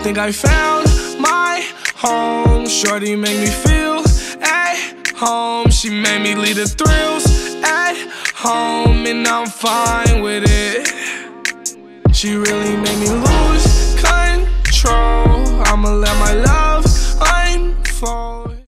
think I found my home. Shorty make me feel at home. She made me lead the thrills at home, and I'm fine with it. She really made me lose control. I'ma let my love